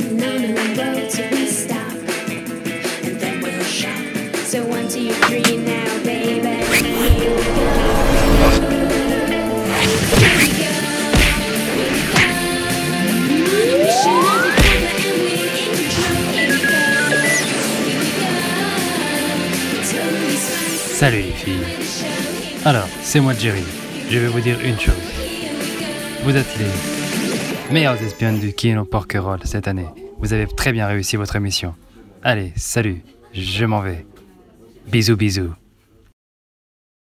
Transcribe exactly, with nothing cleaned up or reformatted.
sitting on a road till we stop, and then we'll shop. So one, two, three now, baby. Here we go. Here we go. Mission undercover and we're in control. Here we go. Here we go. Totally spicy. Salut les filles. Alors, c'est moi Jerry. Je vais vous dire une chose. Vous êtes les meilleures espionnes du Kino Porquerolles cette année. Vous avez très bien réussi votre mission. Allez, salut, je m'en vais. Bisous bisous.